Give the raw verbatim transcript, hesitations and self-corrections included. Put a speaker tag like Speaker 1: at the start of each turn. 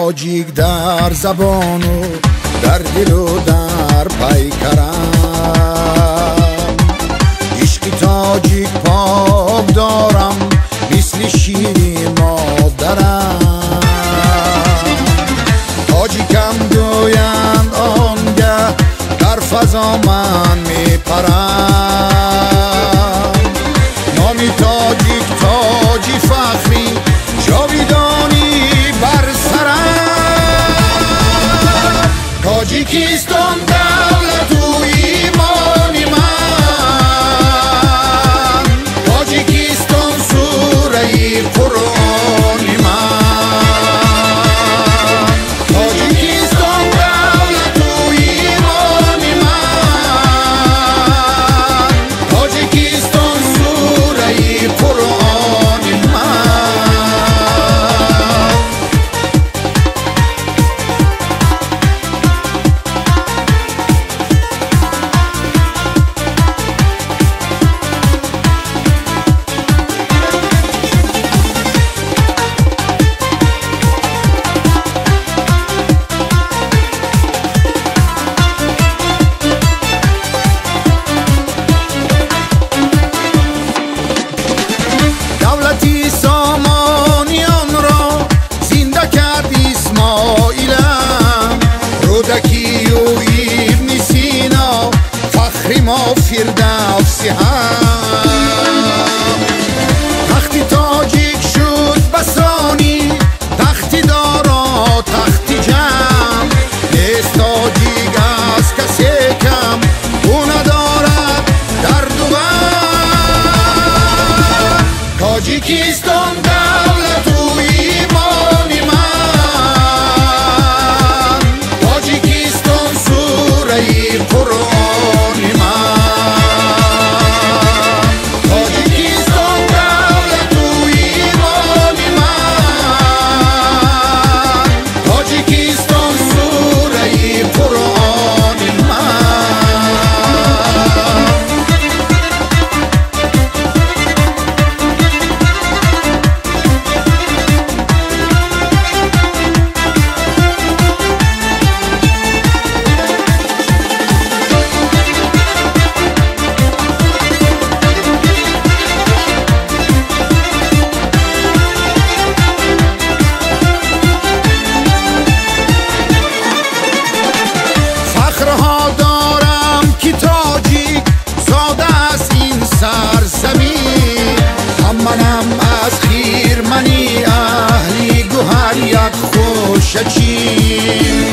Speaker 1: تاجیک در زبان و در دل و در پیکرم، عشق تاجیک پاک دارم مثل شیر مادرم. تاجیکم گویند آنگه در فضا من میپرم، نامی تاجیک تاجی فخری جاویدانی بر سرم. تاجیکستان دولت و ایمانی من، تاجیکستان سوره قرآنی من، تاجیکستان دولت و ایمانی من، تاجیکستان سوره قرآنی من. دولتی سامانیان را زنده کرد اسماعیلم، رودکی و ابن سینا فخر ما فردوسی هم. تختی تاجیک شد بسانی، تختی دارا تختی جم، نیست تاجیک از کسی کم، او ندارد درد و غم. تاجیکستان دولت و ایمانی من، تاجیکستان سوره قرآنی من، تاجیکستان دولت و ایمانی من، تاجیکستان سوره قرآنی من. فخرها دارم که تاجیک زاده است این سرزمین، هم منم از خیرمنی اهلی گوهر یک خوش چین.